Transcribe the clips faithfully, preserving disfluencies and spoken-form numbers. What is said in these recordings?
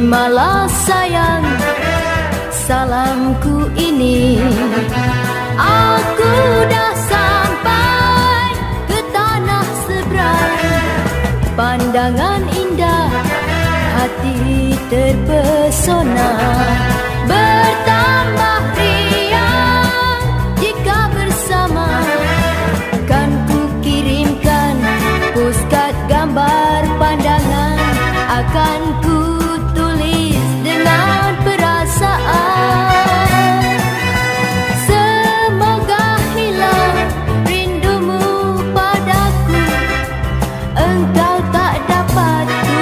Terimalah sayang salamku ini. Aku dah sampai ke tanah seberang. Pandangan indah, hati terpesona. Bertambah riang jika bersama. Kan ku kirimkan postcard gambar pandangan. Akan ku tulis dengan perasaan. Semoga hilang rindumu padaku. Engkau tak dapat ku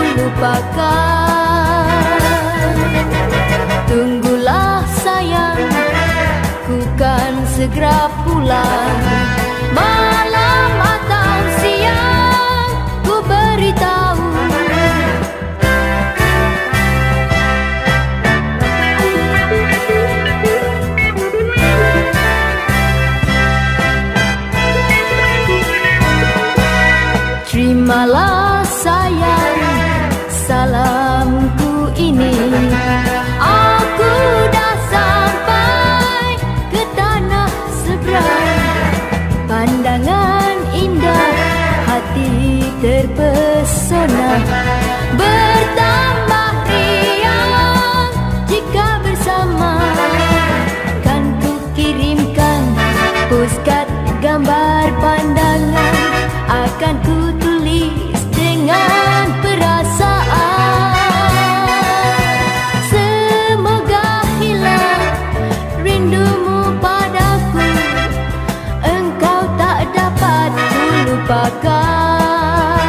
lupakan. Tunggulah sayang, ku kan segera pulang. Malam atau siang, ku beritahu. Terimalah sayang salamku ini. Aku dah sampai ke tanah seberang. Pandangan indah, hati terpesona. Bertambah riang jika bersama. Kan ku kirimkan postcard gambar pandangan. Akan ku tulis dengan perasaan. Semoga hilang rindumu padaku. Engkau tak dapat ku lupakan.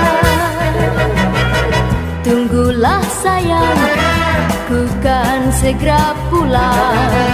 Tunggulah sayang, ku kan segera pulang.